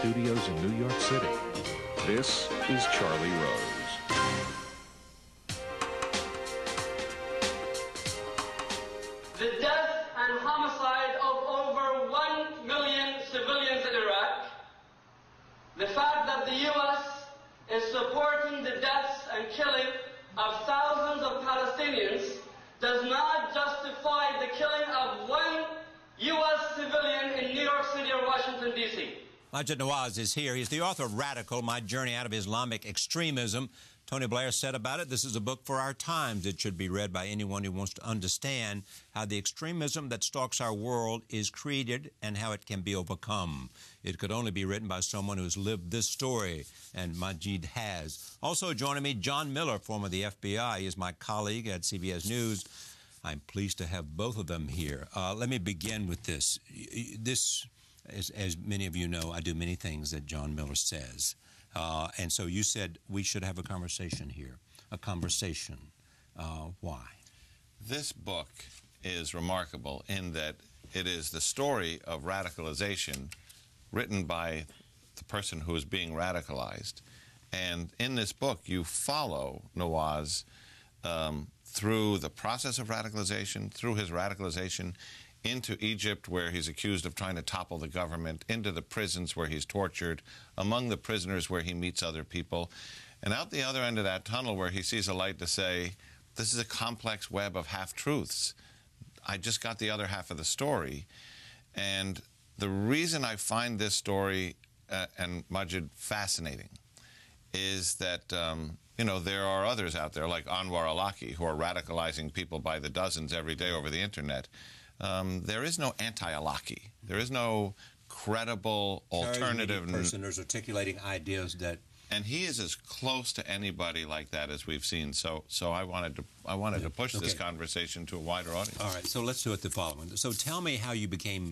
studios in New York City. This is Charlie Rose. The death and homicide of over 1 million civilians in Iraq, the fact that the U.S. is supporting the deaths and killing of thousands of Palestinians does not justify the killing of one U.S. civilian in New York City or Washington, D.C. Maajid Nawaz is here. He's the author of Radical, My Journey Out of Islamic Extremism. Tony Blair said about it, this is a book for our times. It should be read by anyone who wants to understand how the extremism that stalks our world is created and how it can be overcome. It could only be written by someone who's lived this story, and Maajid has. Also joining me, John Miller, former of the FBI, is my colleague at CBS News. I'm pleased to have both of them here. Let me begin with this. As many of you know, I do many things that John Miller says. And so you said we should have a conversation here. A conversation. Why? This book is remarkable in that it is the story of radicalization written by the person who is being radicalized. And in this book, you follow Nawaz through the process of radicalization, through his radicalization into Egypt, where he's accused of trying to topple the government, into the prisons where he's tortured, among the prisoners where he meets other people, and out the other end of that tunnel where he sees a light to say, this is a complex web of half-truths. I just got the other half of the story. And the reason I find this story and Maajid fascinating is that, you know, there are others out there like Anwar al-Awlaki who are radicalizing people by the dozens every day over the internet. There is no anti-Awlaki. There is no credible alternative person who's articulating ideas that. And he is as close to anybody like that as we've seen. So I wanted to push this conversation to a wider audience. All right. So let's do it the following. So tell me how you became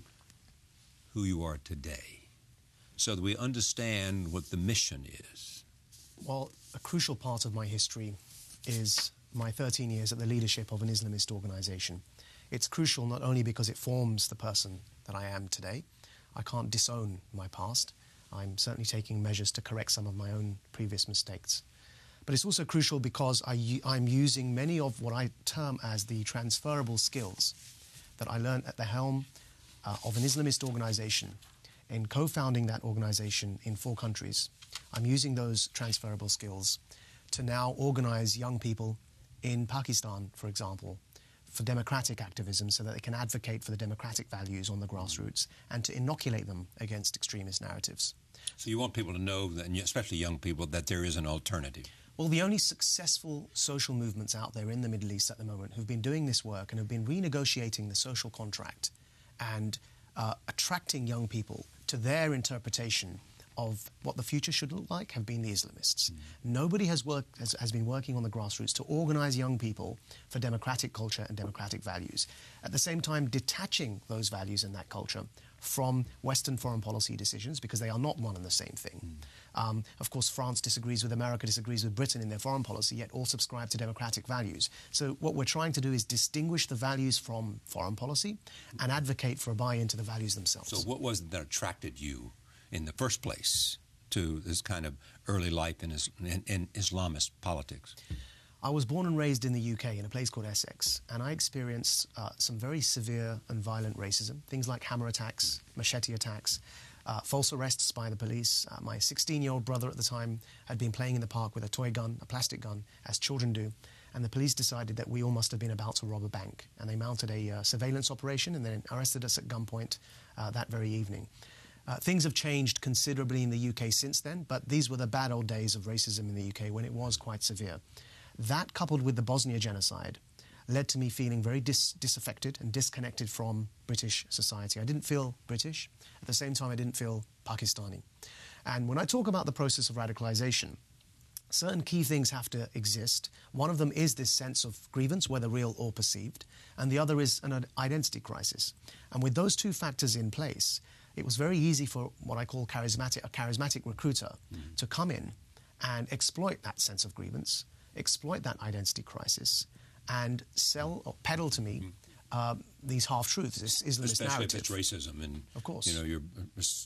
who you are today, so that we understand what the mission is. Well, a crucial part of my history is my 13 years at the leadership of an Islamist organization. It's crucial not only because it forms the person that I am today. I can't disown my past. I'm certainly taking measures to correct some of my own previous mistakes. But it's also crucial because I'm using many of what I term as the transferable skills that I learned at the helm of an Islamist organization in co-founding that organization in 4 countries. I'm using those transferable skills to now organize young people in Pakistan, for example, for democratic activism so that they can advocate for the democratic values on the grassroots and to inoculate them against extremist narratives. So you want people to know, that, especially young people, that there is an alternative? Well, the only successful social movements out there in the Middle East at the moment who've been doing this work and have been renegotiating the social contract and attracting young people to their interpretation of what the future should look like have been the Islamists. Nobody has been working on the grassroots to organize young people for democratic culture and democratic values. At the same time, detaching those values and that culture from Western foreign policy decisions, because they are not one and the same thing. Of course, France disagrees with America, disagrees with Britain in their foreign policy, yet all subscribe to democratic values. So what we're trying to do is distinguish the values from foreign policy and advocate for a buy-in to the values themselves. So what was it that attracted you in the first place to this kind of early life in Islamist politics? I was born and raised in the UK in a place called Essex, and I experienced some very severe and violent racism, things like hammer attacks, machete attacks, false arrests by the police. My 16-year-old brother at the time had been playing in the park with a toy gun, a plastic gun, as children do, and the police decided that we all must have been about to rob a bank, and they mounted a surveillance operation and then arrested us at gunpoint that very evening. Things have changed considerably in the UK since then, but these were the bad old days of racism in the UK when it was quite severe. That, coupled with the Bosnia genocide, led to me feeling very disaffected and disconnected from British society. I didn't feel British. At the same time, I didn't feel Pakistani. And when I talk about the process of radicalization, certain key things have to exist. One of them is this sense of grievance, whether real or perceived, and the other is an identity crisis. And with those two factors in place, it was very easy for what I call a charismatic recruiter to come in and exploit that sense of grievance, exploit that identity crisis, and sell or peddle to me these half-truths, this Islamist Especially narrative. if it's racism and, of course, you're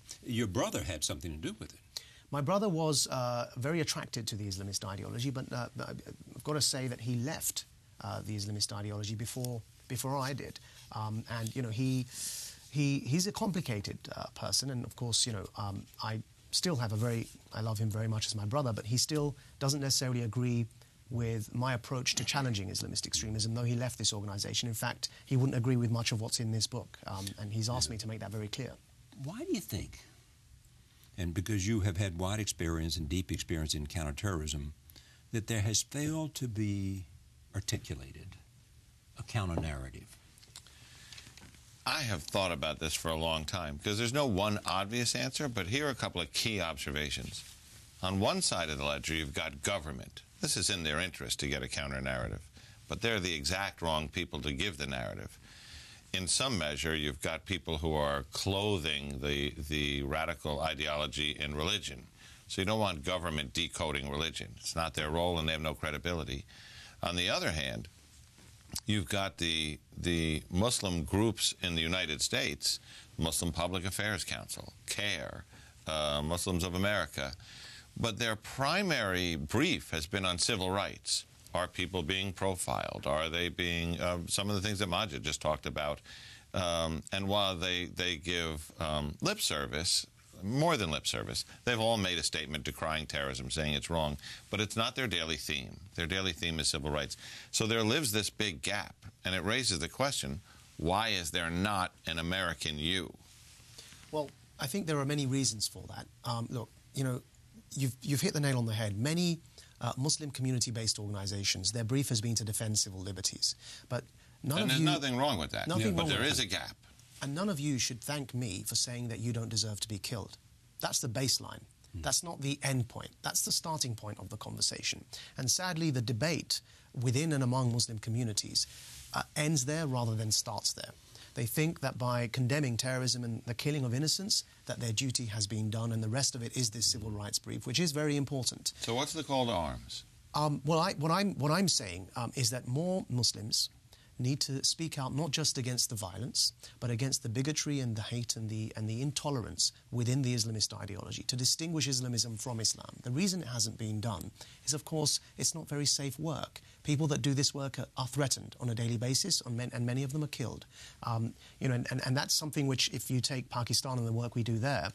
Your brother had something to do with it. My brother was very attracted to the Islamist ideology, but I've got to say that he left the Islamist ideology before I did. And, you know, he's a complicated person, and of course, you know, I still have I love him very much as my brother, but he still doesn't necessarily agree with my approach to challenging Islamist extremism, though he left this organization. In fact, he wouldn't agree with much of what's in this book, and he's asked me to make that very clear. Why do you think, and because you have had wide experience and deep experience in counterterrorism, that there has failed to be articulated a counter-narrative? I have thought about this for a long time, because there's no one obvious answer, but here are a couple of key observations. On one side of the ledger, you've got government. This is in their interest to get a counter-narrative, but they're the exact wrong people to give the narrative. In some measure, you've got people who are clothing the radical ideology in religion. So you don't want government decoding religion. It's not their role, and they have no credibility. On the other hand, you've got the Muslim groups in the United States, Muslim Public Affairs Council, CARE, Muslims of America, but their primary brief has been on civil rights. Are people being profiled? Are they being, some of the things that Maajid just talked about, and while they give lip service, more than lip service, they've all made a statement decrying terrorism, saying it's wrong, but it's not their daily theme. Their daily theme is civil rights. So there lives this big gap, and it raises the question, why is there not an American you? Well, I think there are many reasons for that. Look, you know, you've hit the nail on the head. Many Muslim community-based organizations, their brief has been to defend civil liberties. But none of you... And there's nothing wrong with that, but there is a gap. And none of you should thank me for saying that you don't deserve to be killed. That's the baseline. That's not the end point. That's the starting point of the conversation. And sadly, the debate within and among Muslim communities ends there rather than starts there. They think that by condemning terrorism and the killing of innocents, that their duty has been done, and the rest of it is this civil rights brief, which is very important. So what's the call to arms? Well, what I'm saying is that more Muslims need to speak out not just against the violence, but against the bigotry and the hate and the intolerance within the Islamist ideology, to distinguish Islamism from Islam. The reason it hasn't been done is, of course, it's not very safe work. People that do this work are threatened on a daily basis, and many of them are killed. You know, and that's something which, if you take Pakistan and the work we do there,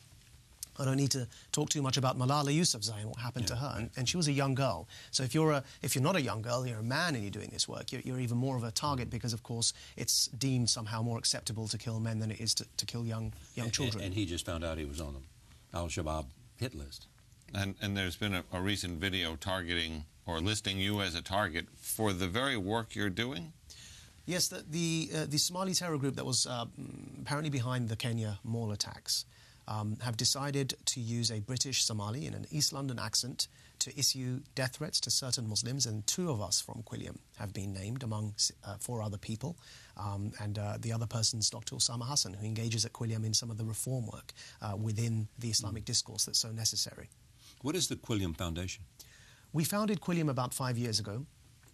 I don't need to talk too much about Malala Yousafzai and what happened to her. And she was a young girl. So if you're not a young girl, you're a man and you're doing this work, you're even more of a target because, of course, it's deemed somehow more acceptable to kill men than it is to kill young children. And he just found out he was on the Al-Shabaab hit list. And there's been a recent video targeting or listing you as a target for the very work you're doing? Yes, the Somali terror group that was apparently behind the Kenya mall attacks have decided to use a British Somali in an East London accent to issue death threats to certain Muslims, and 2 of us from Quilliam have been named among 4 other people, and the other person's Dr. Osama Hassan, who engages at Quilliam in some of the reform work within the Islamic discourse that's so necessary. What is the Quilliam Foundation? We founded Quilliam about 5 years ago.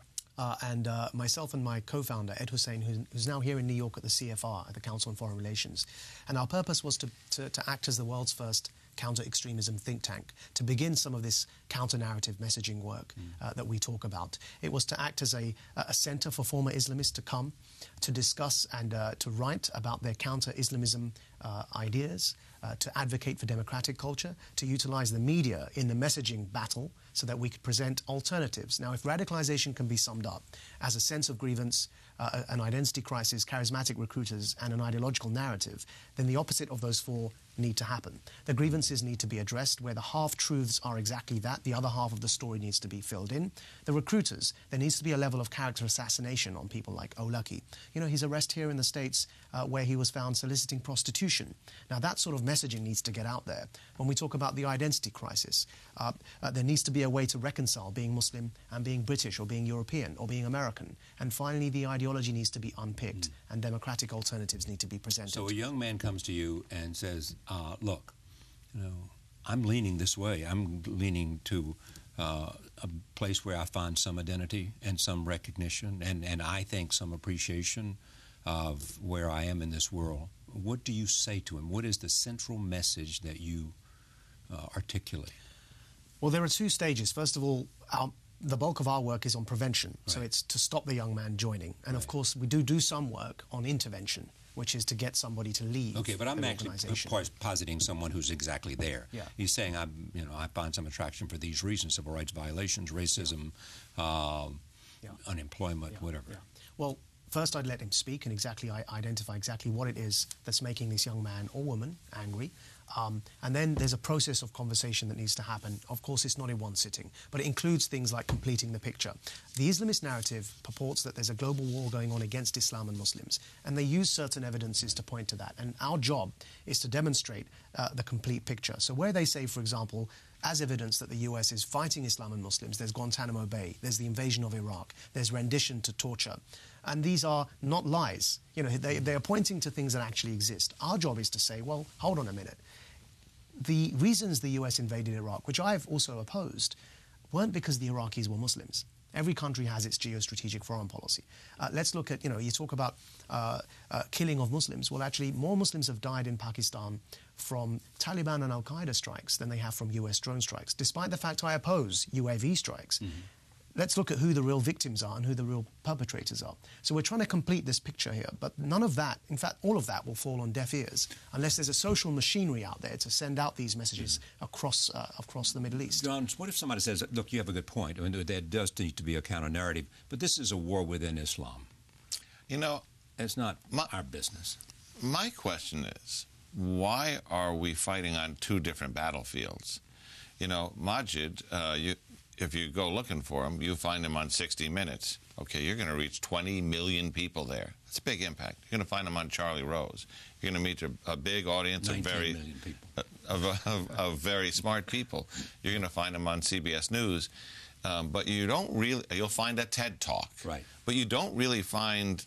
And myself and my co-founder, Ed Hussein, who's now here in New York at the CFR, at the Council on Foreign Relations. And our purpose was to act as the world's first counter-extremism think tank, to begin some of this counter-narrative messaging work that we talk about. It was to act as a center for former Islamists to come, to discuss and to write about their counter-Islamism ideas, to advocate for democratic culture, to utilize the media in the messaging battle so that we could present alternatives. Now, if radicalization can be summed up as a sense of grievance, an identity crisis, charismatic recruiters, and an ideological narrative, then the opposite of those 4 need to happen. The grievances need to be addressed where the half-truths are exactly that. The other half of the story needs to be filled in. The recruiters, there needs to be a level of character assassination on people like O'Lucky. You know, his arrest here in the States where he was found soliciting prostitution. Now, that sort of messaging needs to get out there. When we talk about the identity crisis, there needs to be a way to reconcile being Muslim and being British or being European or being American. And finally, the ideology needs to be unpicked and democratic alternatives need to be presented. So a young man comes to you and says, look, you know, I'm leaning this way. I'm leaning to a place where I find some identity and some recognition and I think some appreciation of where I am in this world. what do you say to him? What is the central message that you articulate? Well, there are two stages. First of all, the bulk of our work is on prevention, so Right. it's to stop the young man joining. And of Right. course, we do some work on intervention, which is to get somebody to leave. Okay, but I'm an actually organisation. positing someone who's exactly there. Yeah. He's saying, I find some attraction for these reasons: civil rights violations, racism, unemployment, whatever. Yeah. Well, first I'd let him speak and identify exactly what it is that's making this young man or woman angry. And then there's a process of conversation that needs to happen. Of course, it's not in one sitting, but it includes things like completing the picture. The Islamist narrative purports that there's a global war going on against Islam and Muslims, and they use certain evidences to point to that. And our job is to demonstrate the complete picture. So where they say, for example, as evidence that the US is fighting Islam and Muslims, there's Guantanamo Bay, there's the invasion of Iraq, there's rendition to torture. And these are not lies. You know, they are pointing to things that actually exist. Our job is to say, well, hold on a minute. The reasons the US invaded Iraq, which I've also opposed, weren't because the Iraqis were Muslims. Every country has its geostrategic foreign policy. Let's look at, you talk about killing of Muslims. Well, actually, more Muslims have died in Pakistan from Taliban and Al-Qaeda strikes than they have from US drone strikes, despite the fact I oppose UAV strikes. Mm-hmm. Let's look at who the real victims are and who the real perpetrators are. So we're trying to complete this picture here, but none of that, in fact, all of that will fall on deaf ears unless there's a social machinery out there to send out these messages across the Middle East. John, what if somebody says, look, you have a good point, I mean, there does need to be a counter-narrative, but this is a war within Islam. You know, it's not our business. My question is, why are we fighting on two different battlefields? You know, Maajid, if you go looking for him, you find him on 60 Minutes. Okay, you're going to reach 20 million people there. That's a big impact. You're going to find him on Charlie Rose. You're going to meet a big audience of very of very smart people. You're going to find him on CBS News, but you don't really. You'll find a TED Talk, right? But you don't really find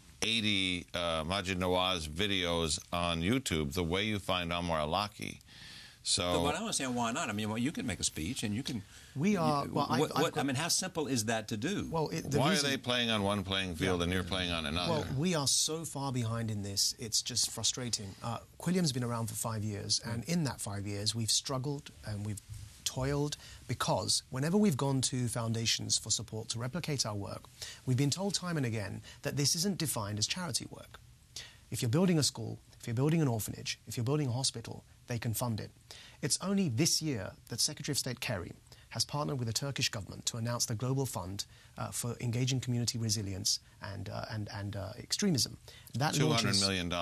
80 Maajid Nawaz videos on YouTube the way you find Anwar Awlaki. So, but I don't understand why not. I mean, well, you can make a speech, and you can. We are. I mean, how simple is that to do? Well, why are they playing on one playing field and you're playing on another? Well, we are so far behind in this; it's just frustrating. Quilliam's been around for 5 years, and in that 5 years, we've struggled and we've toiled because whenever we've gone to foundations for support to replicate our work, we've been told time and again that this isn't defined as charity work. If you're building a school, if you're building an orphanage, if you're building a hospital, they can fund it. It's only this year that Secretary of State Kerry has partnered with the Turkish government to announce the Global Fund for Engaging Community Resilience and Extremism. That $200 million,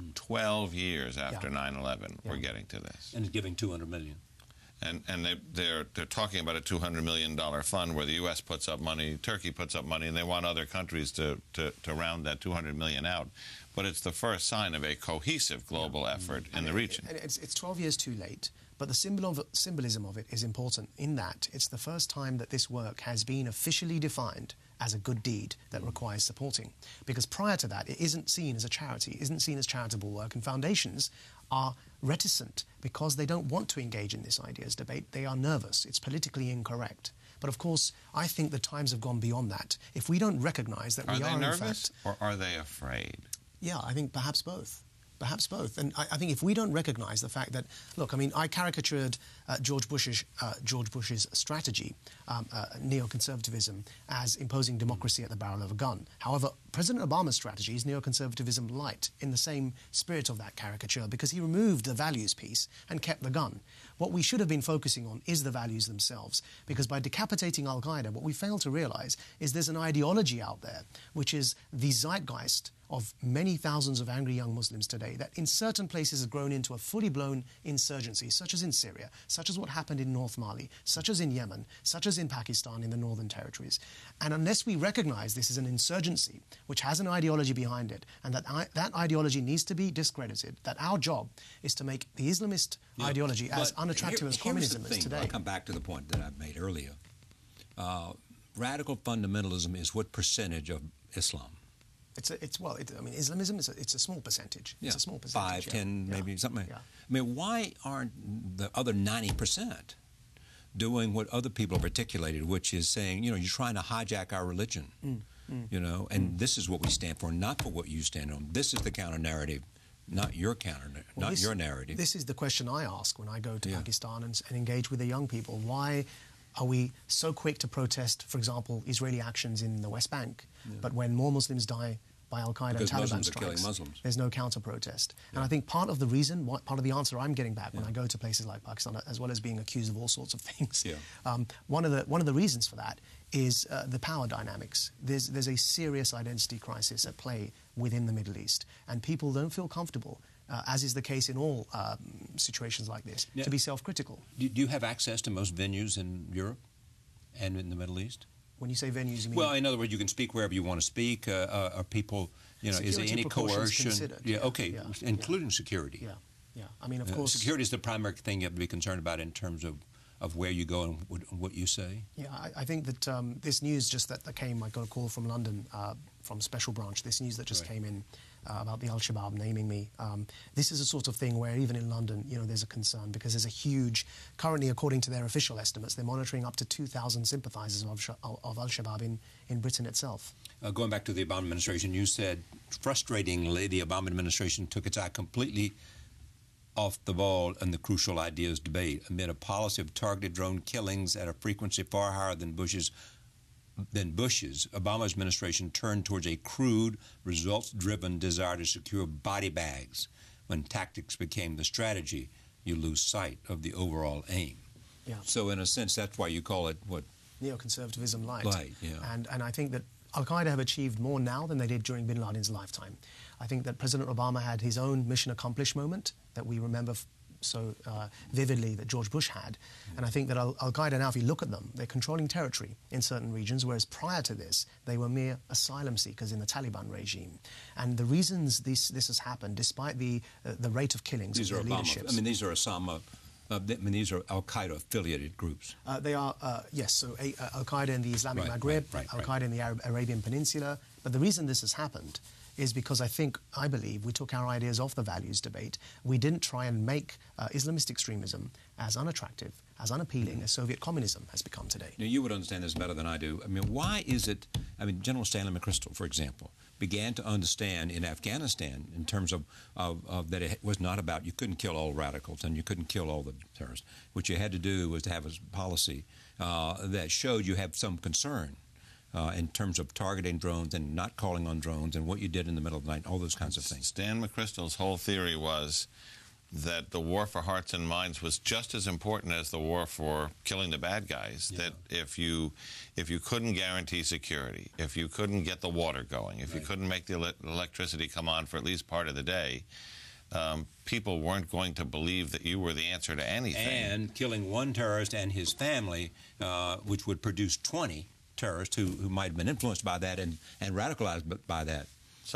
12 years after 9/11, we're getting to this. And giving $200 million. And they're talking about a $200 million fund where the U.S. puts up money, Turkey puts up money, and they want other countries to round that $200 million out. But it's the first sign of a cohesive global effort in the region. It's 12 years too late, but the symbolism of it is important in that it's the first time that this work has been officially defined as a good deed that requires supporting. Because prior to that, it isn't seen as a charity, isn't seen as charitable work, and foundations are reticent because they don't want to engage in this ideas debate. They are nervous. It's politically incorrect. But of course, I think the times have gone beyond that. If we don't recognise that we are in fact... Are they nervous or are they afraid? Yeah, I think perhaps both. Perhaps both. And I think if we don't recognise the fact that, look, I mean, I caricatured George Bush's strategy, neoconservatism, as imposing democracy at the barrel of a gun. However, President Obama's strategy is neoconservatism light, in the same spirit of that caricature, because he removed the values piece and kept the gun. What we should have been focusing on is the values themselves, because by decapitating Al-Qaeda, what we fail to realise is there's an ideology out there, which is the zeitgeist of many thousands of angry young Muslims today that in certain places has grown into a fully blown insurgency, such as in Syria, such as what happened in North Mali, such as in Yemen, such as in Pakistan in the Northern Territories. And unless we recognise this as an insurgency which has an ideology behind it, and that ideology needs to be discredited, that our job is to make the Islamist ideology as unattractive as communism is today. I'll come back to the point that I made earlier. Radical fundamentalism is what percentage of Islam? Islamism it's a small percentage. Yeah. It's a small percentage. 5, 10, maybe something. Yeah. I mean, why aren't the other 90% doing what other people have articulated, which is saying, you're trying to hijack our religion, and this is what we stand for, not for what you stand on. This is the counter-narrative not your your narrative. This is the question I ask when I go to Pakistan and engage with the young people. Why are we so quick to protest, for example, Israeli actions in the West Bank, but when more Muslims die by Al-Qaeda and Taliban Muslims strikes, are killing Muslims. There's no counter-protest? And I think part of the reason, part of the answer I'm getting back when I go to places like Pakistan, as well as being accused of all sorts of things, one of the reasons for that is the power dynamics. There's a serious identity crisis at play within the Middle East, and people don't feel comfortable, as is the case in all situations like this, to be self-critical. Do you have access to most venues in Europe and in the Middle East? When you say venues, you mean... Well, in other words, you can speak wherever you want to speak. Are people, is there any coercion? Including security. Yeah. I mean, of course... Security is the primary thing you have to be concerned about in terms of where you go and what you say? Yeah, I think that this news just that came, I got a call from London, from Special Branch, this news that just came in about the Al-Shabaab naming me. This is a sort of thing where even in London, there's a concern because there's a huge, currently according to their official estimates, they're monitoring up to 2,000 sympathizers of Al-Shabaab in Britain itself. Going back to the Obama administration, you said, frustratingly, the Obama administration took its eye completely off the ball in the crucial ideas debate amid a policy of targeted drone killings at a frequency far higher than Bush's. Obama's administration turned towards a crude, results-driven desire to secure body bags. When tactics became the strategy, you lose sight of the overall aim. Yeah. So in a sense, that's why you call it what? Neoconservatism light. Light, yeah. And I think that Al-Qaeda have achieved more now than they did during bin Laden's lifetime. I think that President Obama had his own mission accomplished moment that we remember so vividly that George Bush had. And I think that Al-Qaeda now, if you look at them, they're controlling territory in certain regions, whereas prior to this, they were mere asylum seekers in the Taliban regime. And the reasons this has happened, despite the rate of killings of their leaderships... these are Osama... these are Al-Qaeda-affiliated groups. They are, yes, so Al-Qaeda in the Islamic Maghreb, Al-Qaeda in the Arabian Peninsula. But the reason this has happened is because I believe we took our ideas off the values debate. We didn't try and make Islamist extremism as unattractive, as unappealing as Soviet communism has become today. Now, you would understand this better than I do. I mean, why is it, General Stanley McChrystal, for example, began to understand in Afghanistan in terms of that it was not about, you couldn't kill all radicals and you couldn't kill all the terrorists. What you had to do was to have a policy that showed you have some concern in terms of targeting drones and not calling on drones and what you did in the middle of the night, all those kinds of things. Stan McChrystal's whole theory was that the war for hearts and minds was just as important as the war for killing the bad guys. Yeah. That if you couldn't guarantee security, if you couldn't get the water going, if you couldn't make the electricity come on for at least part of the day, people weren't going to believe that you were the answer to anything. And killing one terrorist and his family, which would produce 20 terrorists who might have been influenced by that and radicalized by that,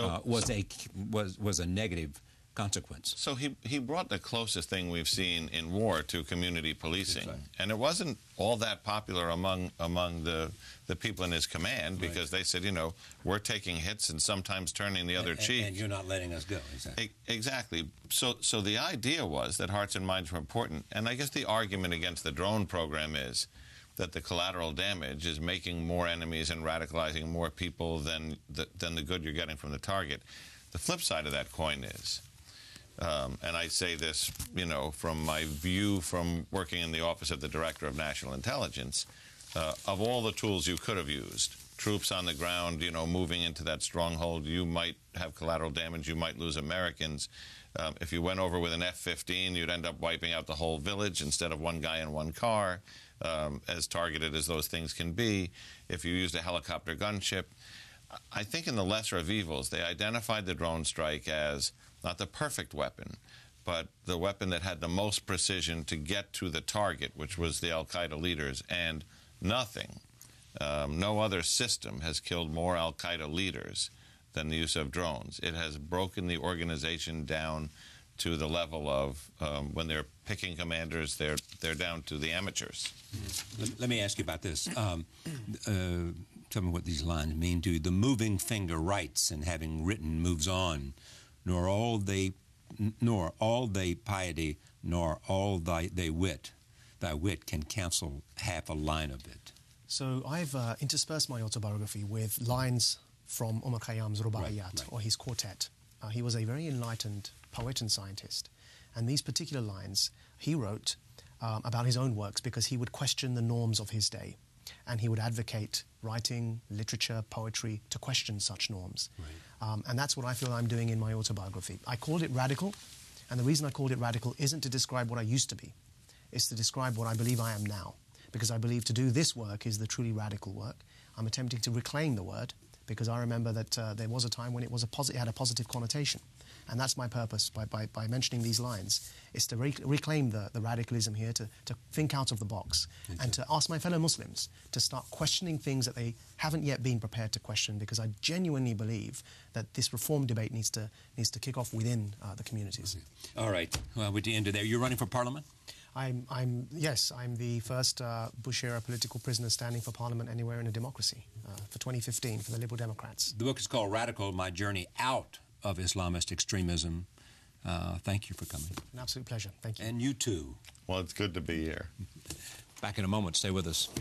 was a negative consequence. So he brought the closest thing we've seen in war to community policing, and it wasn't all that popular among the people in his command because they said, we're taking hits and sometimes turning the other cheek, and you're not letting us go. Exactly. So the idea was that hearts and minds were important, and I guess the argument against the drone program is that the collateral damage is making more enemies and radicalizing more people than the good you're getting from the target. The flip side of that coin is, and I say this, from my view from working in the office of the Director of National Intelligence, of all the tools you could have used, troops on the ground, moving into that stronghold, you might have collateral damage, you might lose Americans. If you went over with an F-15, you'd end up wiping out the whole village instead of one guy in one car. As targeted as those things can be. If you used a helicopter gunship, I think in the lesser of evils, they identified the drone strike as not the perfect weapon, but the weapon that had the most precision to get to the target, which was the Al-Qaeda leaders, and nothing, no other system has killed more Al-Qaeda leaders than the use of drones. It has broken the organization down to the level of when they're picking commanders, they're down to the amateurs. Let me ask you about this. Tell me what these lines mean to you. The moving finger writes, and having written moves on, nor all they piety, nor all thy wit can cancel half a line of it. So I've interspersed my autobiography with lines from Omar Khayyam's Rubaiyat, or his quartet. He was a very enlightened poet and scientist. And these particular lines he wrote about his own works because he would question the norms of his day. And he would advocate writing, literature, poetry to question such norms. Right. And that's what I feel I'm doing in my autobiography. I called it radical, and the reason I called it radical isn't to describe what I used to be. It's to describe what I believe I am now. Because I believe to do this work is the truly radical work. I'm attempting to reclaim the word, because I remember that there was a time when it had a positive connotation. And that's my purpose by mentioning these lines, is to reclaim the radicalism here, to think out of the box, and to ask my fellow Muslims to start questioning things that they haven't yet been prepared to question, because I genuinely believe that this reform debate needs to kick off within the communities. Okay. All right, well, we're to end there. You're running for Parliament? Yes, I'm the first Bush-era political prisoner standing for Parliament anywhere in a democracy for 2015 for the Liberal Democrats. The book is called Radical, My Journey Out of Islamist Extremism. Thank you for coming. An absolute pleasure. Thank you. And you too. Well, it's good to be here. Back in a moment. Stay with us.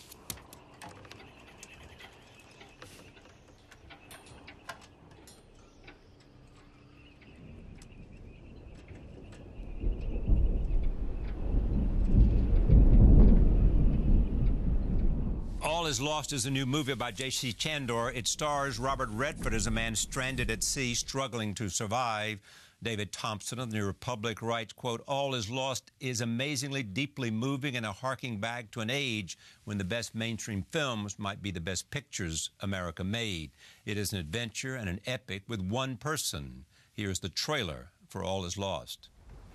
All is Lost is a new movie by J.C. Chandor. It stars Robert Redford as a man stranded at sea, struggling to survive. David Thompson of the New Republic writes, quote, "All is Lost is amazingly deeply moving and a harking back to an age when the best mainstream films might be the best pictures America made. It is an adventure and an epic with one person." Here's the trailer for All is Lost.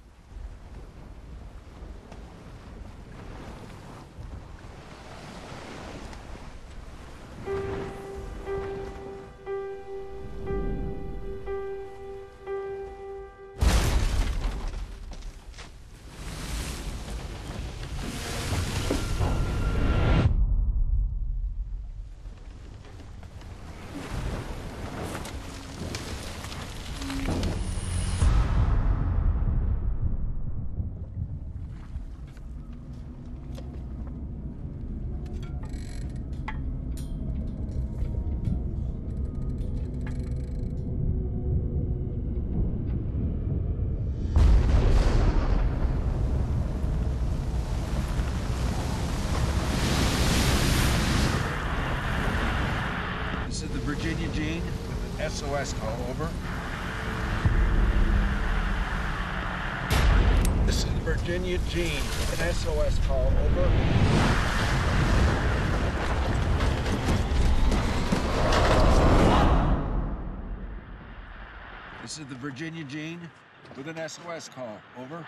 Virginia Jean with an SOS call, over. This is Virginia Jean with an SOS call, over. This is the Virginia Jean with an SOS call, over.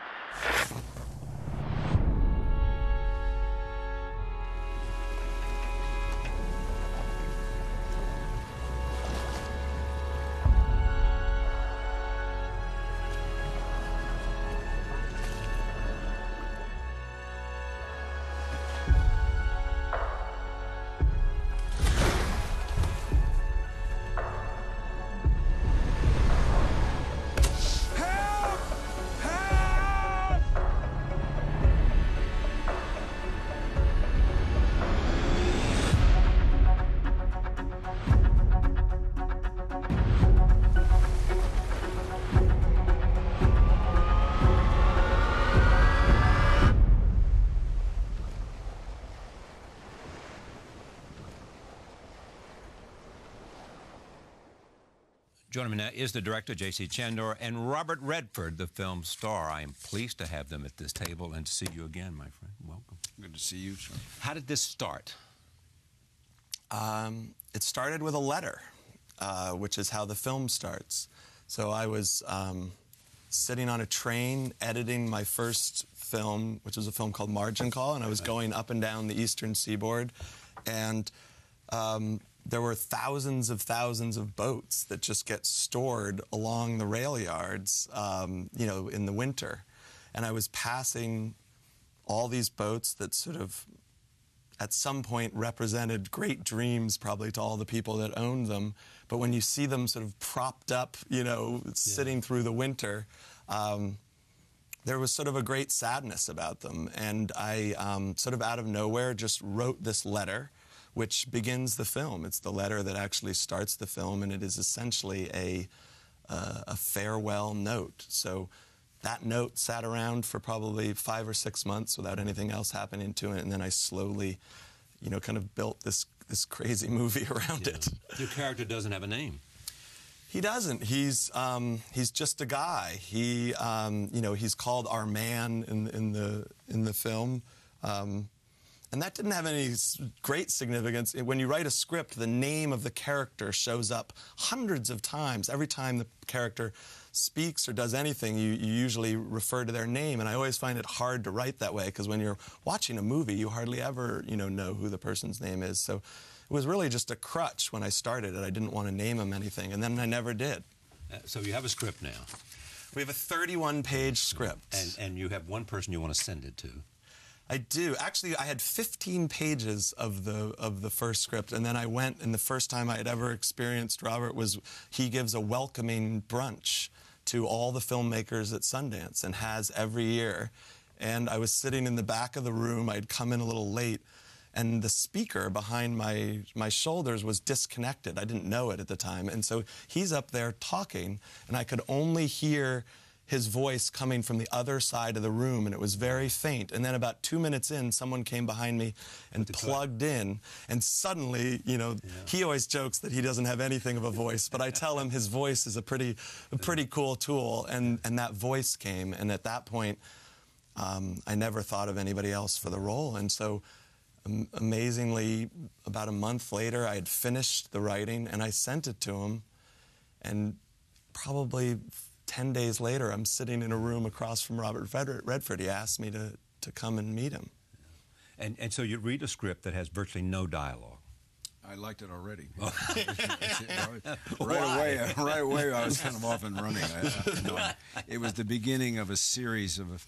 Joining me now is the director, J.C. Chandor, and Robert Redford, the film star. I am pleased to have them at this table and to see you again, my friend. Welcome. Good to see you, sir. How did this start? It started with a letter, which is how the film starts. So I was sitting on a train editing my first film, which was a film called Margin Call, and I was going up and down the eastern seaboard, and there were thousands of boats that just get stored along the rail yards, you know, in the winter. And I was passing all these boats that sort of, at some point, represented great dreams probably to all the people that owned them. But when you see them sort of propped up, you know, sitting through the winter, there was sort of a great sadness about them. And I, sort of out of nowhere, just wrote this letter, which begins the film. It's the letter that actually starts the film, and it is essentially a a farewell note. So that note sat around for probably 5 or 6 months without anything else happening to it, and then I slowly, kind of built this crazy movie around it. Your character doesn't have a name. He doesn't. He's just a guy. He's called our man in the film. And that didn't have any great significance. When you write a script, the name of the character shows up hundreds of times. Every time the character speaks or does anything, you usually refer to their name. And I always find it hard to write that way, because when you're watching a movie, you hardly ever, know who the person's name is. So it was really just a crutch when I started it. I didn't want to name him anything, and then I never did. So you have a script now. We have a 31-page script. And you have one person you want to send it to. I do. Actually, I had 15 pages of the first script, and then I went, and the first time I had ever experienced Robert was he gives a welcoming brunch to all the filmmakers at Sundance, and has every year. And I was sitting in the back of the room. I'd come in a little late, and the speaker behind my shoulders was disconnected. I didn't know it at the time. And so he's up there talking, and I could only hear his voice coming from the other side of the room, and it was very faint. And then about 2 minutes in, someone came behind me and plugged in, and suddenly, he always jokes that he doesn't have anything of a voice, but I tell him his voice is a pretty cool tool, and that voice came, and at that point, I never thought of anybody else for the role. And so amazingly, about a month later, I had finished the writing, and I sent it to him, and probably 10 days later, I'm sitting in a room across from Robert Redford. He asked me to come and meet him. And so you read a script that has virtually no dialogue. I liked it already. Right away, I was kind of off and running. It was the beginning of a series of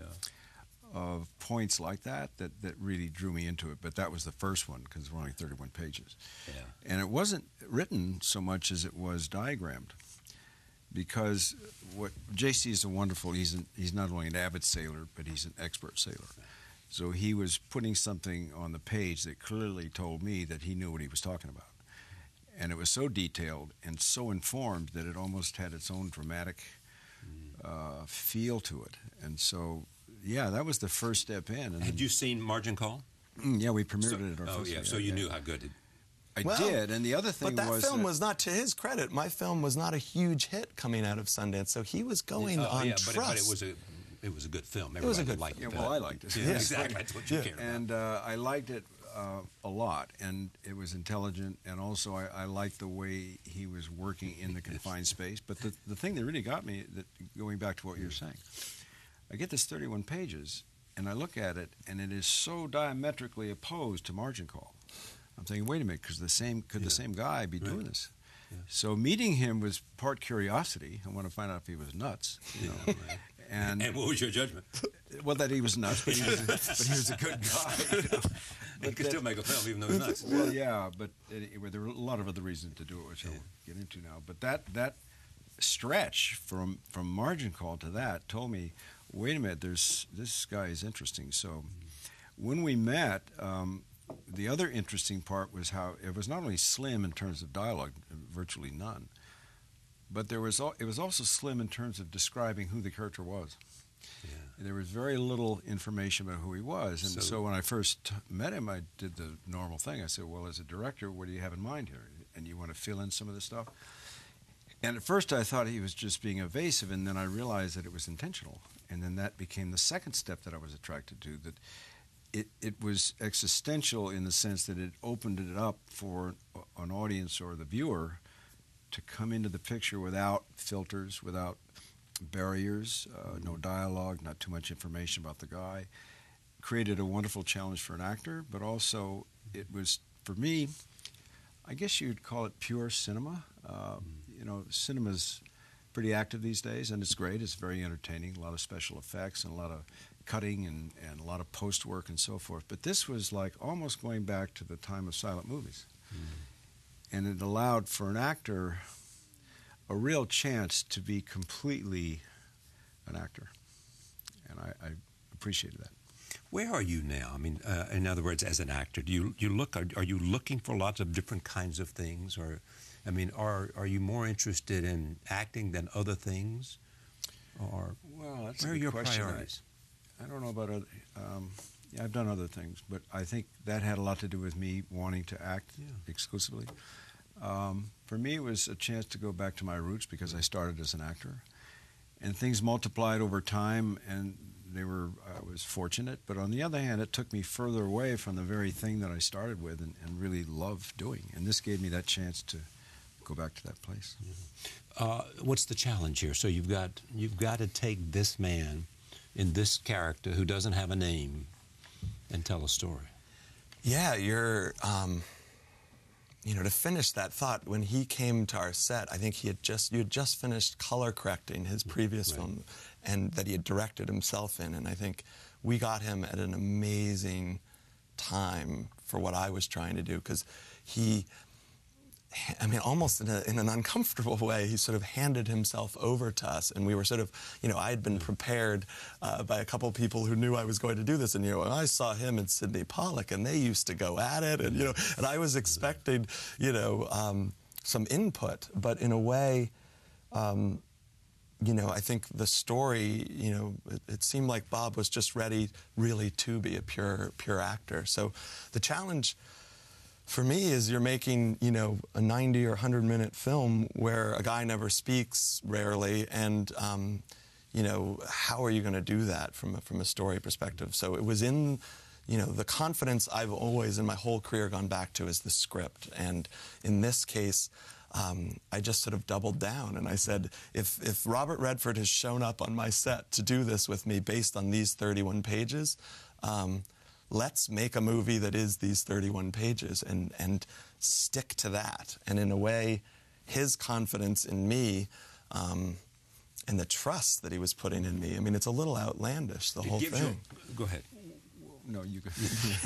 points like that really drew me into it. But that was the first one, because there were only 31 pages. Yeah. And it wasn't written so much as it was diagrammed. Because what JC is he's not only an avid sailor, but he's an expert sailor. So he was putting something on the page that clearly told me that he knew what he was talking about. And it was so detailed and so informed that it almost had its own dramatic feel to it. And so, that was the first step in. And had you seen Margin Call? Yeah, we premiered it at our festival. So you knew how good it I did, and the other thing was... But that film was not, to his credit, my film was not a huge hit coming out of Sundance, so he was going on trust. But it was a good film. It was a good liked film. it. Well, I liked it. Yeah, exactly. That's what you cared about. And I liked it a lot, and it was intelligent, and also I liked the way he was working in the confined space. But the thing that really got me, going back to what you were saying, I get this 31 pages, and I look at it, and it is so diametrically opposed to Margin Call. I'm thinking, wait a minute, could the same guy be doing this? Yeah. So meeting him was part curiosity. I want to find out if he was nuts. And what was your judgment? Well, that he was nuts, but he was a good guy. He could still make a film even though he's nuts. Well, yeah, but there were a lot of other reasons to do it, which I'll get into now. But that stretch from Margin Call to that told me, wait a minute, this guy is interesting. So when we met, the other interesting part was how it was not only slim in terms of dialogue, virtually none, but it was also slim in terms of describing who the character was. Yeah. There was very little information about who he was. And so when I first met him, I did the normal thing. I said, well, as a director, what do you have in mind here? And you want to fill in some of this stuff? And at first I thought he was just being evasive, and then I realized that it was intentional. And then that became the second step that I was attracted to, that it was existential in the sense that it opened it up for an audience or the viewer to come into the picture without filters, without barriers, no dialogue, not too much information about the guy. Created a wonderful challenge for an actor, but also it was, for me, I guess you'd call it pure cinema. Cinema's pretty active these days, and it's great. It's very entertaining, a lot of special effects and a lot of cutting and a lot of post work and so forth. But this was like almost going back to the time of silent movies. And it allowed for an actor a real chance to be completely an actor. And I appreciated that. Where are you now? I mean, in other words, as an actor, are you looking for lots of different kinds of things, or I mean, are you more interested in acting than other things? Or Well, that's where a are good your question. priorities? I don't know about other. Yeah, I've done other things, but I think that had a lot to do with me wanting to act exclusively. For me, it was a chance to go back to my roots because I started as an actor, and things multiplied over time, and I was fortunate. But on the other hand, it took me further away from the very thing that I started with and really loved doing. And this gave me that chance to go back to that place. What's the challenge here? So you've got to take this man in this character who doesn't have a name and tell a story. Yeah, you're, to finish that thought, when he came to our set, I think you had just finished color correcting his previous film, and that he had directed himself in, and I think we got him at an amazing time for what I was trying to do, because almost in an uncomfortable way, he sort of handed himself over to us, and we were sort of, I had been prepared by a couple of people who knew I was going to do this, and I saw him and Sidney Pollack, and they used to go at it, and and I was expecting, some input, but in a way, I think the story, it seemed like Bob was just ready really to be a pure actor. So the challenge for me is you're making, a 90 or 100-minute film where a guy never speaks, rarely, and, how are you going to do that from a story perspective? So it was in, the confidence I've always in my whole career gone back to is the script. And in this case, I just sort of doubled down, and I said, if Robert Redford has shown up on my set to do this with me based on these 31 pages, let's make a movie that is these 31 pages and stick to that. And in a way, his confidence in me and the trust that he was putting in me, it's a little outlandish, the whole thing. Go ahead. No, you go.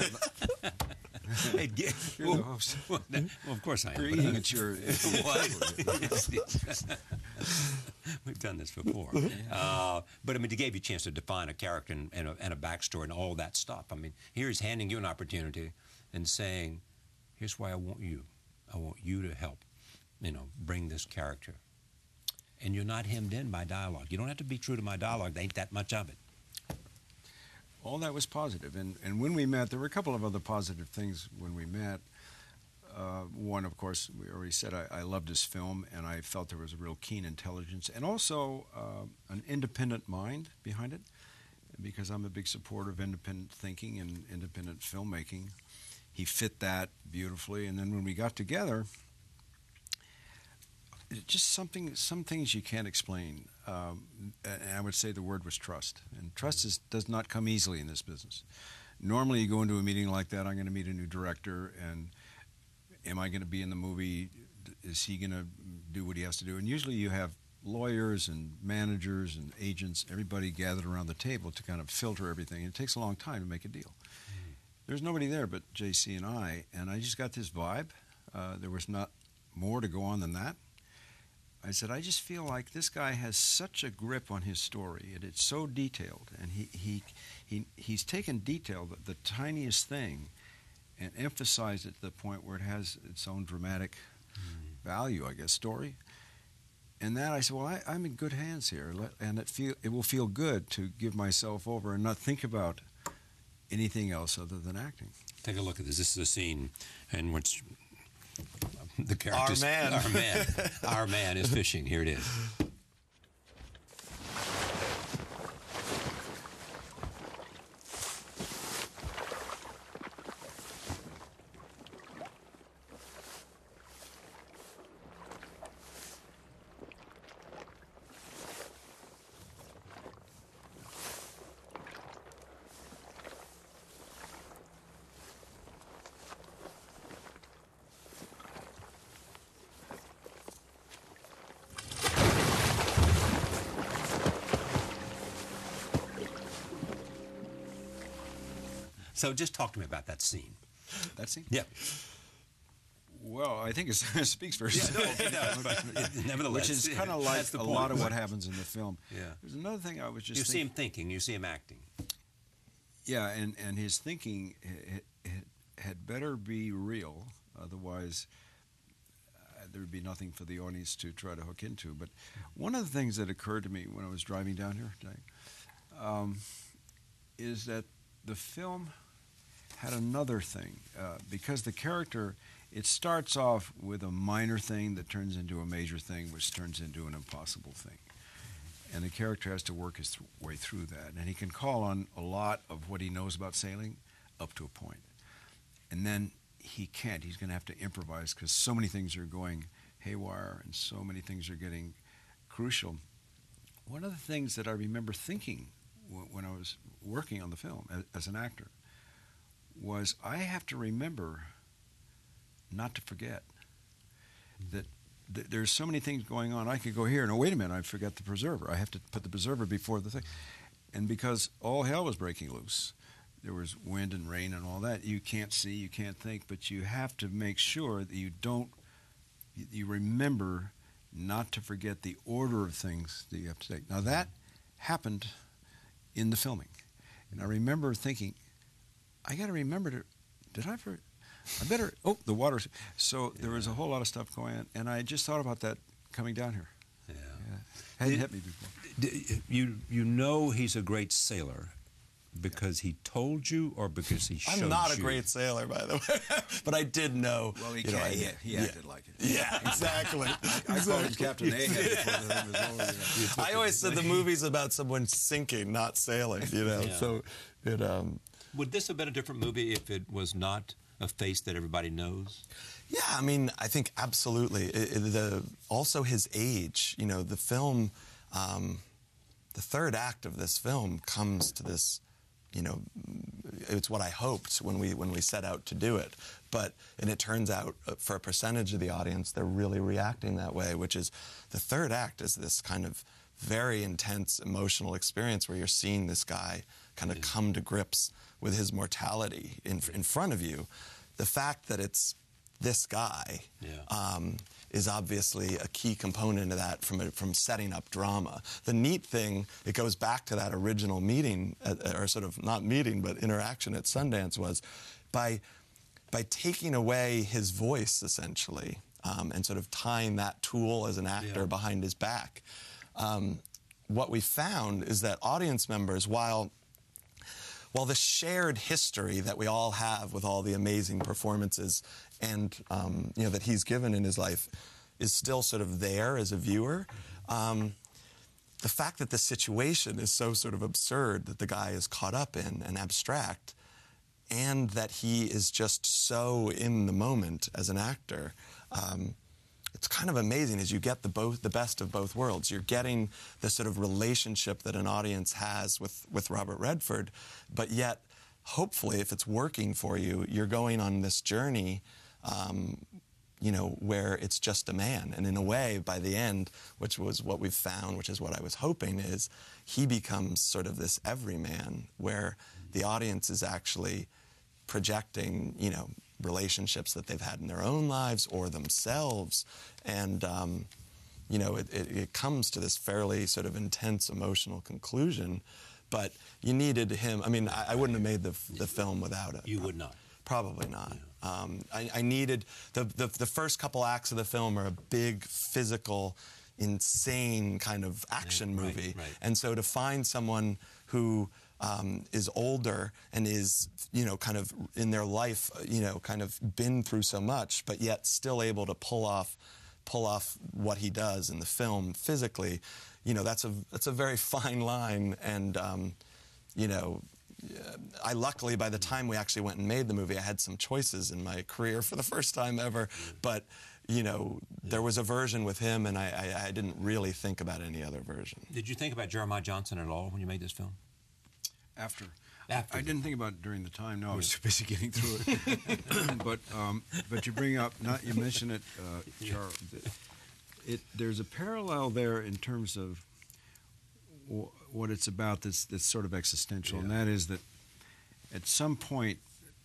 Hey, You're the host. Well, of course I am. You're eating at your... We've done this before. But, it gave you a chance to define a character and a backstory and all that stuff. Here he's handing you an opportunity and saying, here's why I want you. I want you to help, bring this character. And you're not hemmed in by dialogue. You don't have to be true to my dialogue. There ain't that much of it. All that was positive. And when we met, there were a couple of other positive things when we met. One, of course, we already said I loved his film, and I felt there was a real keen intelligence and also an independent mind behind it, because I'm a big supporter of independent thinking and independent filmmaking. He fit that beautifully. And then when we got together, just some things you can't explain. And I would say the word was trust. And trust does not come easily in this business. Normally you go into a meeting like that, I'm going to meet a new director, and am I going to be in the movie? Is he going to do what he has to do? And usually you have lawyers and managers and agents, everybody gathered around the table to kind of filter everything. And it takes a long time to make a deal. There's nobody there but JC and I just got this vibe. There was not more to go on than that. I said, I just feel like this guy has such a grip on his story, and it's so detailed, and he's taken detail, the tiniest thing, and emphasized it to the point where it has its own dramatic value, I guess, story. And that I said, well, I'm in good hands here, and it will feel good to give myself over and not think about anything else other than acting. Take a look at this. This is a scene in which the characters... Our man is fishing. Here it is. So just talk to me about that scene. That scene? Yeah. Well, I think it speaks for Yeah, itself. no, it does, but nevertheless, Which is kind of like that's the a point. lot of what happens in the film. Yeah. There's another thing I was just You see him thinking, you see him acting. Yeah, and his thinking had better be real, otherwise there would be nothing for the audience to try to hook into. But one of the things that occurred to me when I was driving down here today is that the film had another thing, because the character, it starts off with a minor thing that turns into a major thing, which turns into an impossible thing. And the character has to work his way through that. And he can call on a lot of what he knows about sailing up to a point. And then he can't. He's going to have to improvise because so many things are going haywire and so many things are getting crucial. One of the things that I remember thinking when I was working on the film as an actor was I have to remember not to forget that there's so many things going on. I could go here, and wait a minute, I forgot the preserver. I have to put the preserver before the thing. And because all hell was breaking loose, there was wind and rain and all that, you can't see, you can't think, but you have to make sure that you remember not to forget the order of things that you have to take. Now that happened in the filming. And I remember thinking, I got to remember to, oh, the water. So there was a whole lot of stuff going on, and I just thought about that coming down here. Yeah. Hadn't hit me before. You know he's a great sailor because he told you or because he showed you? I'm not a great sailor, by the way, but I did know. Well, he acted like it. Yeah, exactly. I called him Captain Ahab before the thing was over. I always said the movie's about someone sinking, not sailing, Yeah. So it... Would this have been a different movie if it was not a face that everybody knows? Yeah, I mean, I think absolutely. Also his age, the film, the third act of this film comes to this, it's what I hoped when we set out to do it. And it turns out for a percentage of the audience, they're really reacting that way, which is the third act is this kind of very intense emotional experience where you're seeing this guy kind of come to grips with his mortality in front of you. The fact that it's this guy is obviously a key component of that from setting up drama. The neat thing, it goes back to that original meeting, or sort of not meeting, but interaction at Sundance, was by taking away his voice, essentially, and sort of tying that tool as an actor behind his back. What we found is that audience members, while the shared history that we all have with all the amazing performances and that he's given in his life is still sort of there as a viewer, the fact that the situation is so sort of absurd that the guy is caught up in and abstract, and that he is just so in the moment as an actor, it's kind of amazing as you get the best of both worlds. You're getting the sort of relationship that an audience has with Robert Redford, but yet, hopefully, if it's working for you, you're going on this journey, where it's just a man. And in a way, by the end, which was what we've found, which is what I was hoping, is he becomes sort of this everyman, where the audience is actually projecting, relationships that they've had in their own lives or themselves, and it comes to this fairly sort of intense emotional conclusion. But you needed him. I mean, I wouldn't have made the film without it. You would not. Probably not. I needed the first couple acts of the film are a big physical, insane kind of action movie, right. And so to find someone who is older and is, kind of in their life, kind of been through so much, but yet still able to pull off what he does in the film physically, that's a very fine line. And, I luckily, by the time we actually went and made the movie, I had some choices in my career for the first time ever. But, there was a version with him, and I didn't really think about any other version. Did you think about Jeremiah Johnson at all when you made this film? After. I didn't think about it during the time. No, I was too busy getting through it. But you bring up, you mention it, Charles. There's a parallel there in terms of what it's about that's sort of existential, and that is that at some point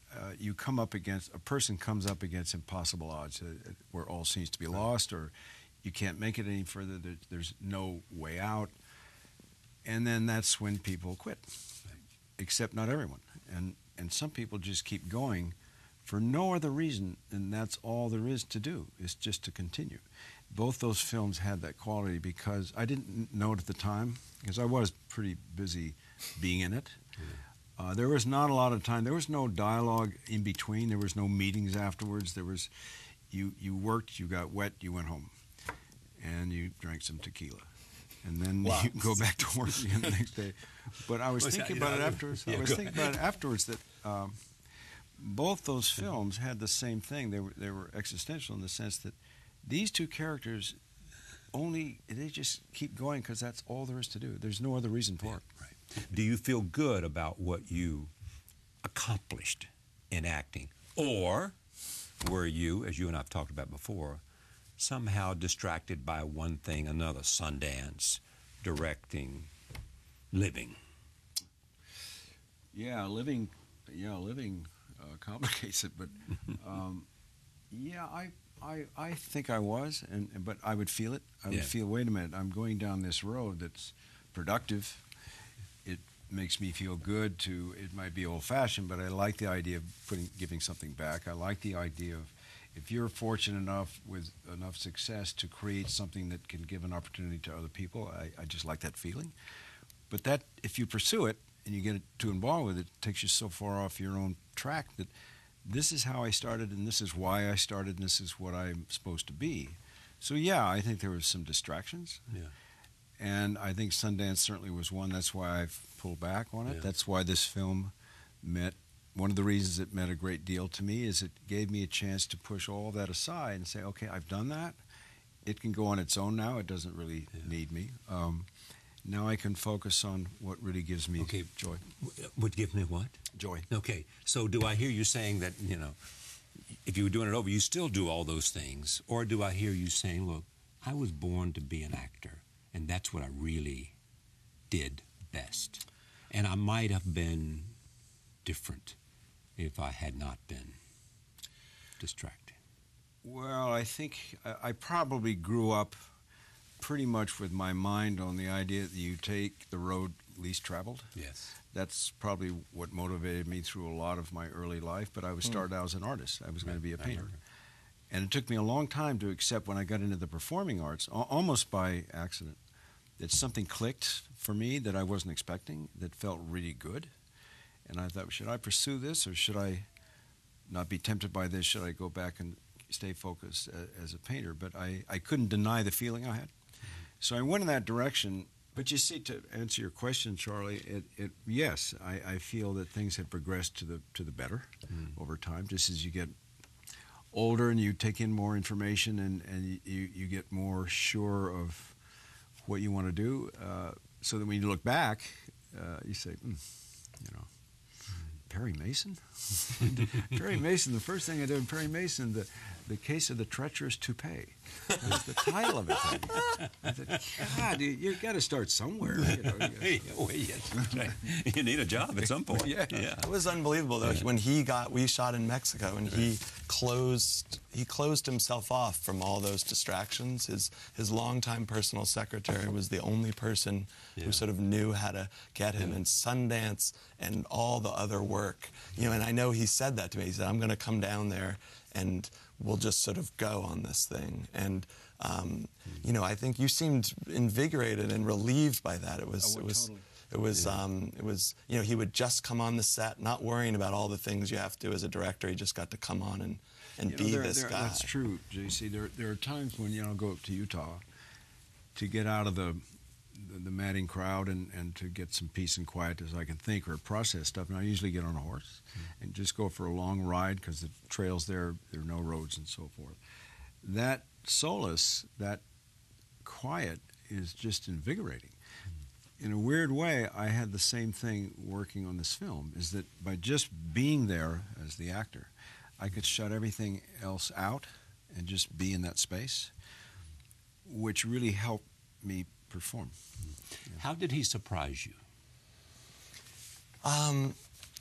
a person comes up against impossible odds where all seems to be lost, or you can't make it any further. There's no way out, and then that's when people quit. Except not everyone, and some people just keep going for no other reason, and that's all there is to do, is just to continue. Both those films had that quality because I didn't know it at the time, because I was pretty busy being in it. There was not a lot of time. There was no dialogue in between. There was no meetings afterwards. There was, you worked, you got wet, you went home, and you drank some tequila. And then you go back to work again the next day. But I was thinking about it afterwards. I was thinking about it afterwards that both those films had the same thing. They were existential in the sense that these two characters they just keep going because that's all there is to do. There's no other reason for it. Right. Do you feel good about what you accomplished in acting? Or were you, as you and I have talked about before, somehow distracted by one thing, another, Sundance, directing, living? Yeah, living complicates it, but I think I was, but I would feel it. I would feel, wait a minute, I'm going down this road that's productive. It makes me feel good it might be old-fashioned, but I like the idea of giving something back. I like the idea of, if you're fortunate enough with enough success to create something that can give an opportunity to other people, I just like that feeling. But that, if you pursue it and you get too involved with it, it takes you so far off your own track that this is how I started, and this is why I started, and this is what I'm supposed to be. So yeah, I think there was some distractions. Yeah. And I think Sundance certainly was one. That's why I've pulled back on it. Yeah. That's why this film one of the reasons it meant a great deal to me is it gave me a chance to push all that aside and say, okay, I've done that. It can go on its own now. It doesn't really need me. Now I can focus on what really gives me joy. Would give me what? Joy. Okay. So do I hear you saying that, if you were doing it over, you still do all those things? Or do I hear you saying, look, I was born to be an actor, and that's what I really did best. And I might have been different if I had not been distracted. Well, I think I probably grew up pretty much with my mind on the idea that you take the road least traveled. Yes. That's probably what motivated me through a lot of my early life, but I was started out as an artist. I was going to be a painter. And it took me a long time to accept when I got into the performing arts, almost by accident, that something clicked for me that I wasn't expecting, that felt really good. And I thought, should I pursue this, or should I not be tempted by this? Should I go back and stay focused as a painter? But I couldn't deny the feeling I had. So I went in that direction. But you see, to answer your question, Charlie, yes, I feel that things have progressed to the better over time. Just as you get older and you take in more information and you get more sure of what you want to do, so that when you look back, you say, Perry Mason? Perry Mason, the first thing I did in Perry Mason, the Case of the Treacherous Toupee. That's the title of it. I thought, God, you've got to start somewhere. You need a job at some point. Yeah. It was unbelievable, though. When we shot in Mexico, and he closed himself off from all those distractions. His longtime personal secretary was the only person who sort of knew how to get him, and Sundance and all the other work. And I know he said that to me. He said, I'm going to come down there and we'll just sort of go on this thing. And I think you seemed invigorated and relieved by that. He would just come on the set, not worrying about all the things you have to do as a director. He just got to come on and be this guy. That's true, JC. There are times when I'll go up to Utah to get out of the madding crowd and to get some peace and quiet as I can think or process stuff. And I usually get on a horse and just go for a long ride because the trails there are no roads and so forth. That solace, that quiet is just invigorating. In a weird way, I had the same thing working on this film, is that by just being there as the actor, I could shut everything else out and just be in that space, which really helped me perform. How did he surprise you? I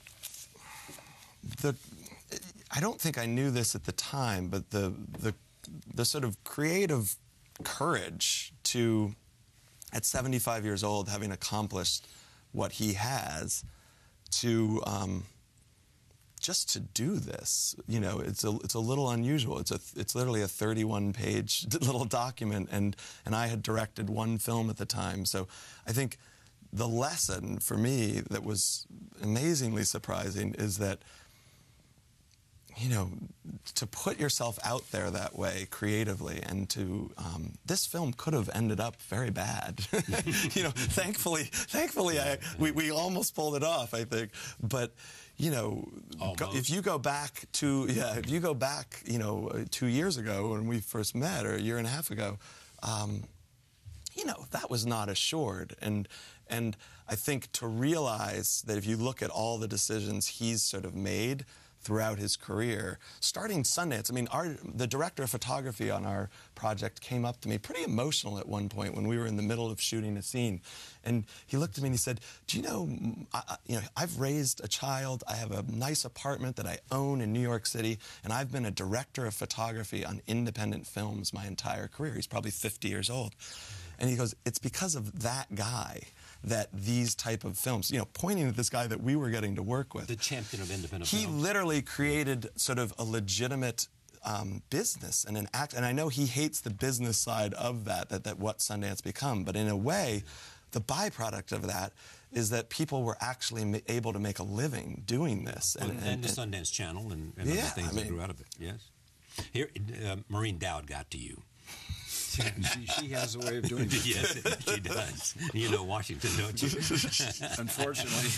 don't think I knew this at the time, but the sort of creative courage to, at 75 years old, having accomplished what he has, to just to do this, you know, it's a little unusual. It's literally a 31-page little document, and I had directed one film at the time. So I think the lesson for me that was amazingly surprising is that, you know, to put yourself out there that way creatively, and to this film could have ended up very bad. You know, thankfully, we almost pulled it off, I think. But you know, if you go back, you know, 2 years ago when we first met, or a year and a half ago, you know, that was not assured. And I think to realize that if you look at all the decisions he's sort of made throughout his career, starting Sundance. I mean, the director of photography on our project came up to me pretty emotional at one point when we were in the middle of shooting a scene. And he looked at me and he said, do you know, I've raised a child, I have a nice apartment that I own in New York City, and I've been a director of photography on independent films my entire career. He's probably 50 years old. And he goes, it's because of that guy that these type of films, you know, pointing at this guy that we were getting to work with. The champion of independent films. He films. literally created sort of a legitimate business and an act. And I know he hates the business side of that what Sundance become. But in a way, the byproduct of that is that people were actually able to make a living doing this. And the Sundance Channel and other things that grew out of it, yes. Here, Maureen Dowd got to you. She has a way of doing it. Yes, she does. You know Washington, don't you? Unfortunately.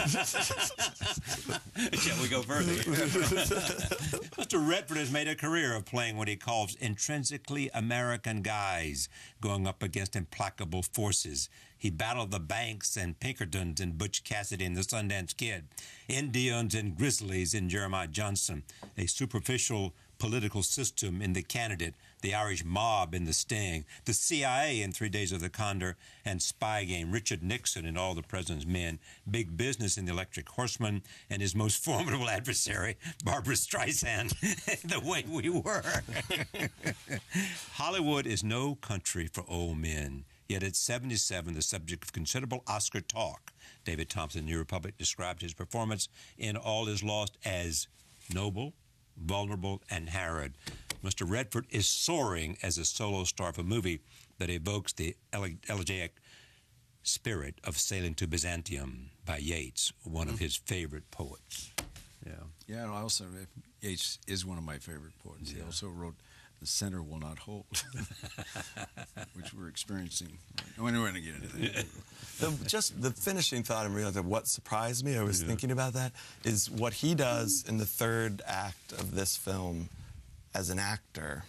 Shall we go further? Mr. Redford has made a career of playing what he calls intrinsically American guys, going up against implacable forces. He battled the Banks and Pinkertons in Butch Cassidy and the Sundance Kid, Indians and Grizzlies in Jeremiah Johnson, a superficial political system in The Candidate, the Irish mob in The Sting, the CIA in 3 Days of the Condor, and Spy Game, Richard Nixon in All the President's Men, big business in The Electric Horseman, and his most formidable adversary, Barbara Streisand, The Way We Were. Hollywood is no country for old men. Yet at 77, the subject of considerable Oscar talk. David Thompson, New Republic, described his performance in All Is Lost as noble, vulnerable, and harrowed. Mr. Redford is soaring as a solo star of a movie that evokes the elegiac spirit of Sailing to Byzantium by Yeats, one of his favorite poets. Yeah, and also Yeats is one of my favorite poets. He also wrote The Center Will Not Hold, which we're experiencing. We're going to get into that. Just the finishing thought and realizing what surprised me, I was thinking about that, is what he does in the third act of this film as an actor.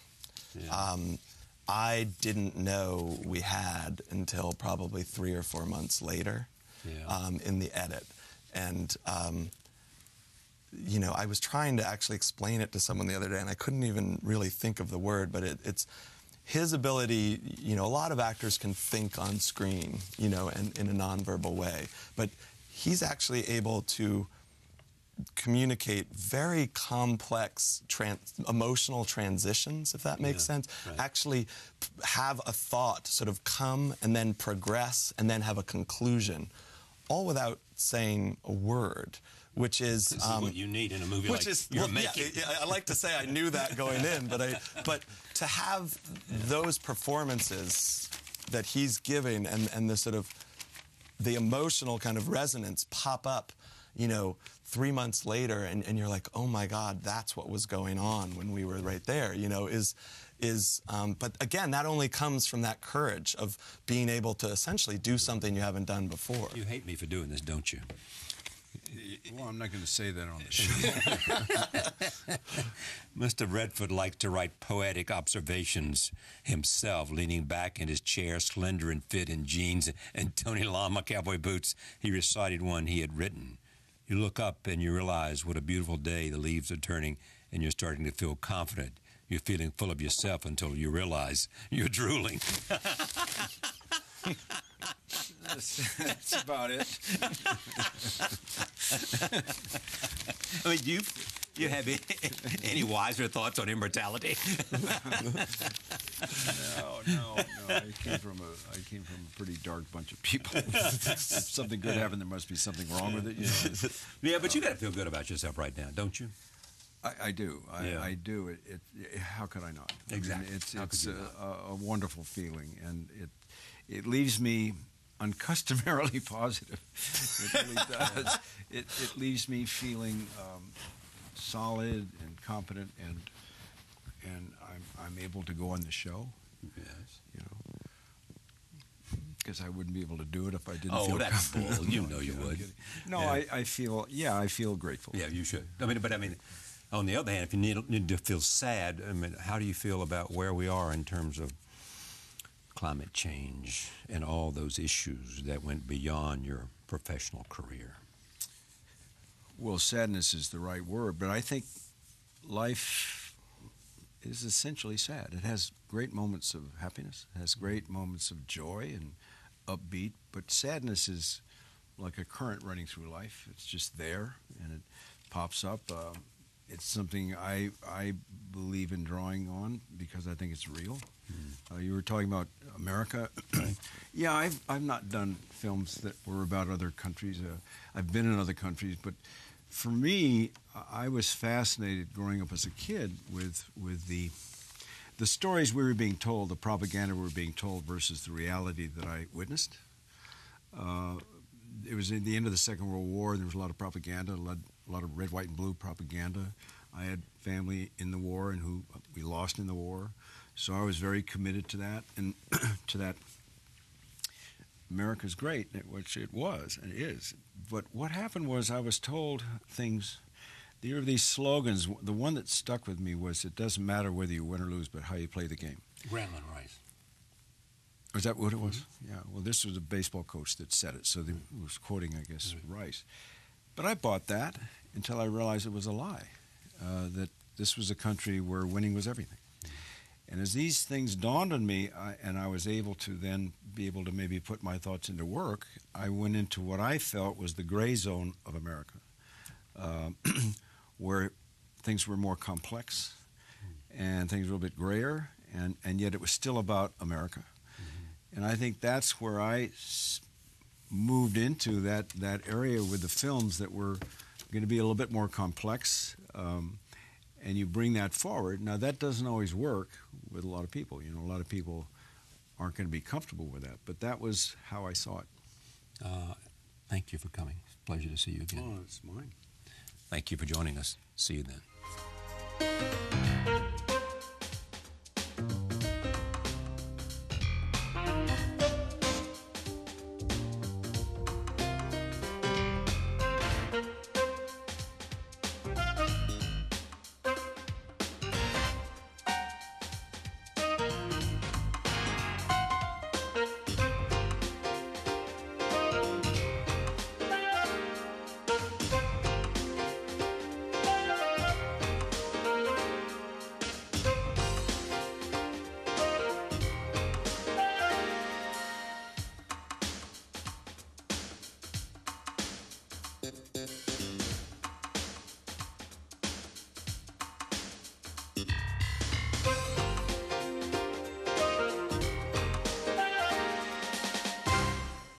I didn't know we had until probably 3 or 4 months later in the edit. And you know, I was trying to actually explain it to someone the other day, and I couldn't even really think of the word, but it's his ability. You know, a lot of actors can think on screen, you know, and in a nonverbal way, but he's actually able to communicate very complex emotional transitions, if that makes sense. Right. Actually have a thought sort of come and then progress and then have a conclusion, all without saying a word. Which is what you need in a movie like you're making. Yeah, I like to say I knew that going in, but to have those performances that he's giving and the sort of the emotional kind of resonance pop up, you know, 3 months later, and you're like, oh my God, that's what was going on when we were right there, you know, but again, that only comes from that courage of being able to essentially do something you haven't done before. You hate me for doing this, don't you? Well, I'm not going to say that on the show. Mr. Redford liked to write poetic observations himself, leaning back in his chair, slender and fit in jeans and Tony Lama cowboy boots. He recited one he had written. You look up and you realize what a beautiful day, the leaves are turning, and you're starting to feel confident. You're feeling full of yourself until you realize you're drooling. That's about it. I mean, do you have any wiser thoughts on immortality? No. I came from a pretty dark bunch of people. If something good happened, there must be something wrong with it. You know? Yeah, but you got to feel good about yourself right now, don't you? I do. Yeah. I do. How could I not? Exactly. I mean, it's a wonderful feeling, and it leaves me uncustomarily positive. It really does. It leaves me feeling solid and competent, and I'm able to go on the show. Yes. You know, because I wouldn't be able to do it if I didn't. Oh, feel that's comfortable. bull. You know you would. No, Yeah. I feel grateful. Yeah, you should. But on the other hand, if you need to feel sad, how do you feel about where we are in terms of climate change and all those issues that went beyond your professional career? Well, sadness is the right word, but I think life is essentially sad. It has great moments of happiness, it has great moments of joy and upbeat, but sadness is like a current running through life. It's just there, and it pops up. It's something I believe in drawing on because I think it's real. You were talking about America. Yeah, I've not done films that were about other countries. I've been in other countries, but for me, I was fascinated growing up as a kid with the stories we were being told, the propaganda we were being told versus the reality that I witnessed. It was in the end of the Second World War. There was a lot of propaganda, a lot of red, white, and blue propaganda. I had family in the war and who we lost in the war. So I was very committed to that and to that. America's great, which it was and is. But what happened was I was told things. There were these slogans. The one that stuck with me was, "It doesn't matter whether you win or lose, but how you play the game." Grantland Rice. Was that what it was? Mm-hmm. Yeah. Well, this was a baseball coach that said it, so he was quoting, I guess, Rice. But I bought that until I realized it was a lie, that this was a country where winning was everything. And as these things dawned on me, and I was able to then be able to maybe put my thoughts into work, I went into what I felt was the gray zone of America, where things were more complex and things were a bit grayer, and yet it was still about America. And I think that's where I moved into that area with the films that were going to be a little bit more complex, and you bring that forward. Now, that doesn't always work with a lot of people. You know, a lot of people aren't going to be comfortable with that, but that was how I saw it. Thank you for coming. It's a pleasure to see you again. Oh, it's mine. Thank you for joining us. See you then.